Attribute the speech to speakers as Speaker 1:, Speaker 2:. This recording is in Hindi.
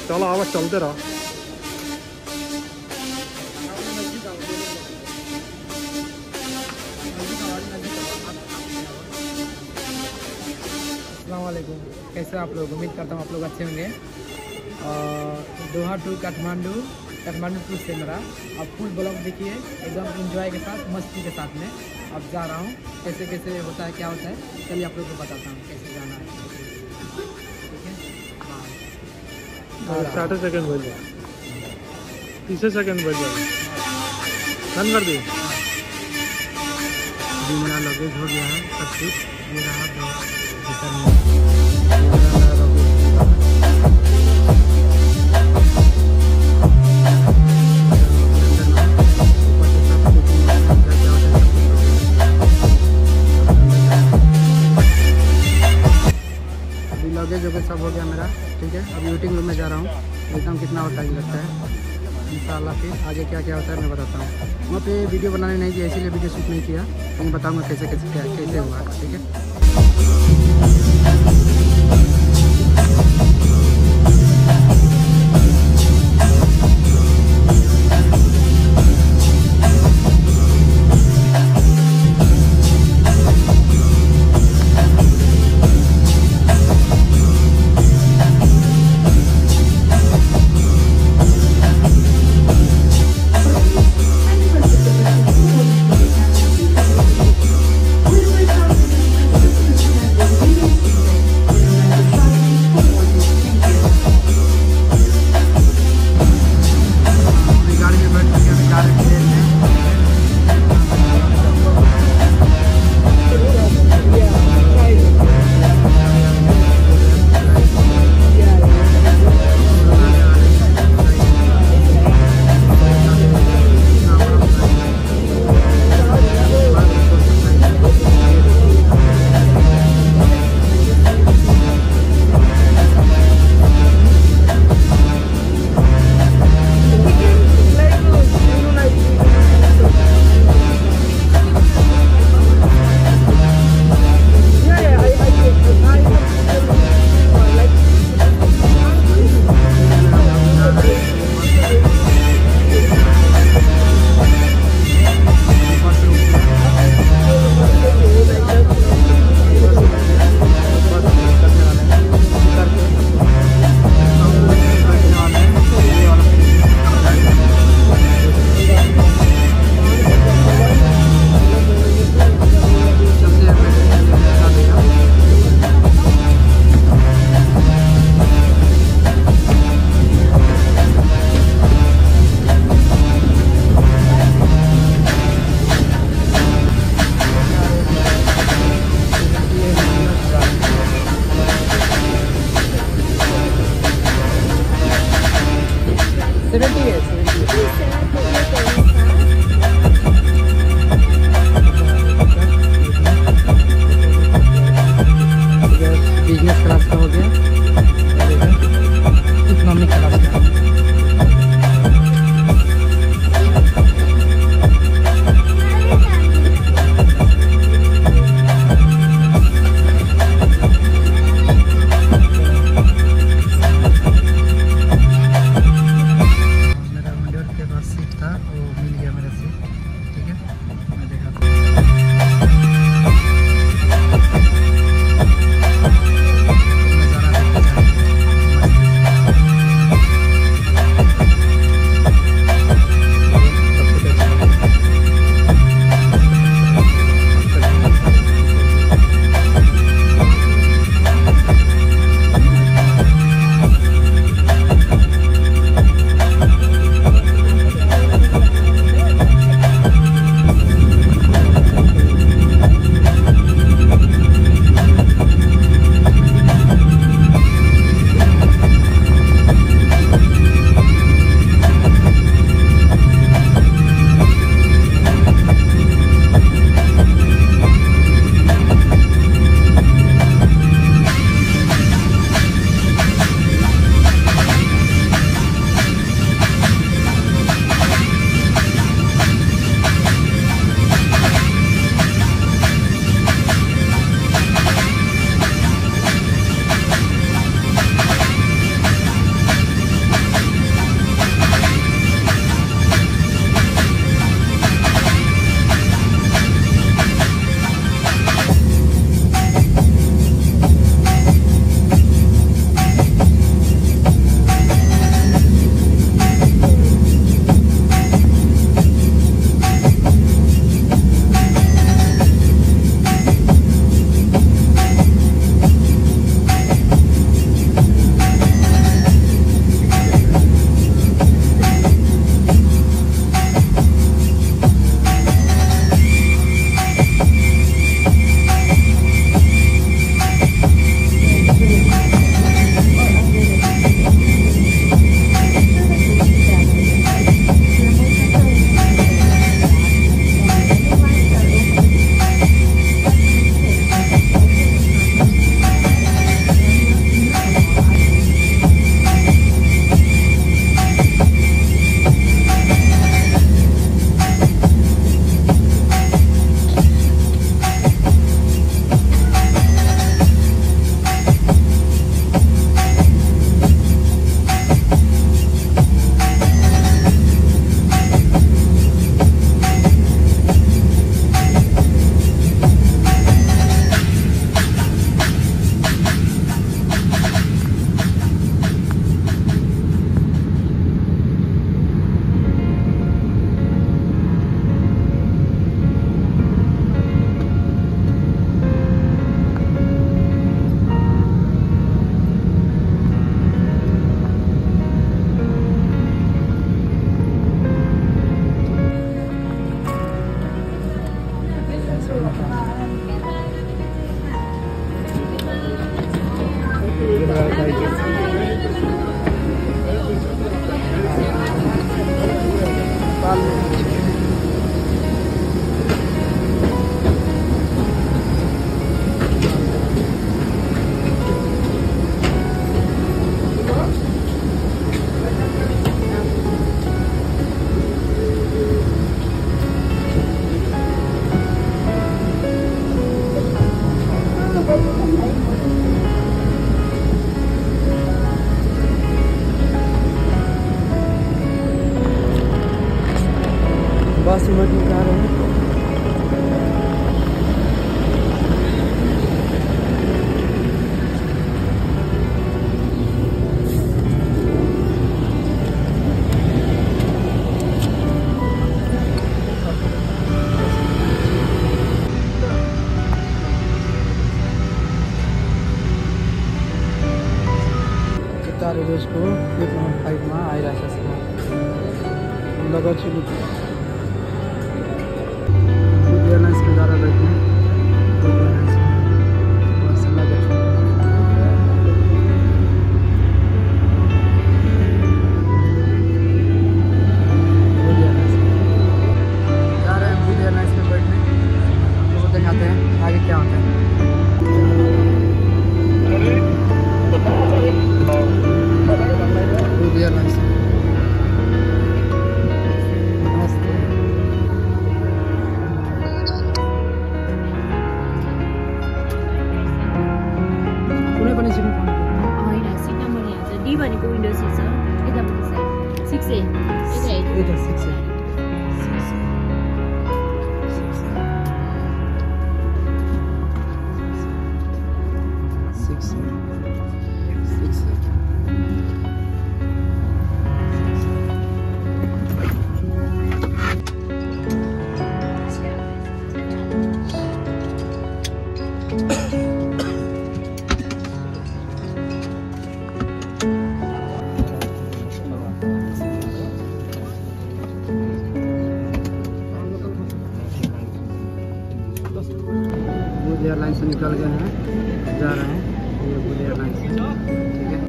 Speaker 1: चलो आवाज चलते रहो।
Speaker 2: अस्सलामुअलैकुम, कैसे आप लोग? उम्मीद करता हूँ आप लोग अच्छे होंगे। Doha to Kathmandu, Kathmandu to Simra. अब फुल ब्लॉग देखिए, एकदम एंजॉय के साथ, मस्ती के साथ में अब जा रहा हूँ। कैसे कैसे होता है, क्या होता है, चलिए आप लोग को बताता हूँ कैसे जाना है। ठीक है,
Speaker 1: 60 सेकंड बोल जाए, 30 सेकंड बोल जाए, बंद कर दी।
Speaker 2: मेरा लगेज हो गया है सब कुछ। ये रहा दो लगेज हो गया, सब हो गया मेरा। ठीक है, अभी वेटिंग रूम में जा रहा हूँ, देखता हूँ कितना और टाइम लगता है। इंशाल्लाह फिर आगे क्या क्या होता है मैं बताता हूँ। वहाँ पे वीडियो बनाने नहीं दिया, इसीलिए वीडियो शूट नहीं किया, लेकिन बताऊँगा कैसे कैसे हुआ। ठीक है, बिजनेस क्लास का हो गया, इकोनॉमिक क्लास का। मेरा से बैठने जा रहे हैं। रेलवेजको 8.5 मा आइरहेको छ। लगर्छु एयरलाइन्सको द्वारा बैठने जा रहे हैं बुध एयरलाइंस में बैठने। तो दिखाते हैं आगे क्या होता है। बुध एयरलाइंस कुनै पनि सिटमा पाउनु
Speaker 3: होइन सिट नम्बर यहाँ छ डी भनेको विन्डो सिट छ यतापट्टि साइड 6A
Speaker 2: यता 6A बुध एयरलाइन से निकल गए हैं, जा रहे हैं ये बुध एयरलाइन से। ठीक है,